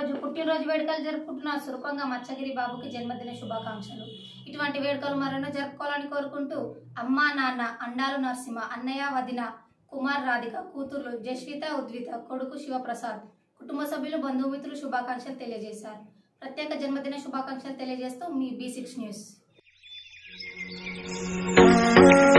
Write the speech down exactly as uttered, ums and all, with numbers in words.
రోజు పుట్టినరోజు వేడుకలు జరుపుకుంటున్న సురపంగ మచ్చగిరి బాబుకి జన్మదిన శుభాకాంక్షలు. ఇటువంటి వేడుకలు మరెన్నో జరుపుకోవాలని కోరుకుంటూ అమ్మా నాన్న అండాలు నరసింహ, అన్నయ్య వదిన కుమార్ రాధిక, కూతుర్లు జస్విత ఉద్విత, కొడుకు శివప్రసాద్, కుటుంబ సభ్యులు బంధుమిత్రులు శుభాకాంక్షలు తెలియజేశారు. ప్రత్యేక జన్మదిన శుభాకాంక్షలు తెలియజేస్తూ మీ బి సిక్స్ న్యూస్.